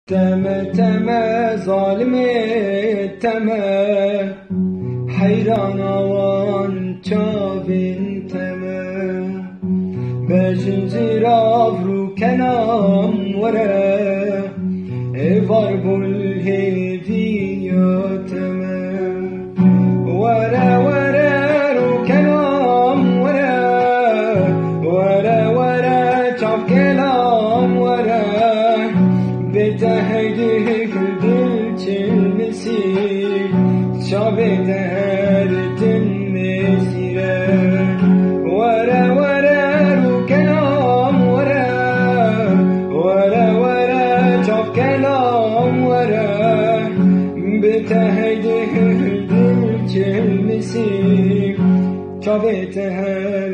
تم ظالم تم حیران آوان چاوین تم بجنزیر آورو کنام وره ایوار بول هیدیا تم وره وره رو کنام وره چاو کلام وره بتهدي كل تلمسي شابه دهر تنمسيرا ورا رو كلام ورا شاف كلام ورا بتهدي كل تلمسي شابه دهر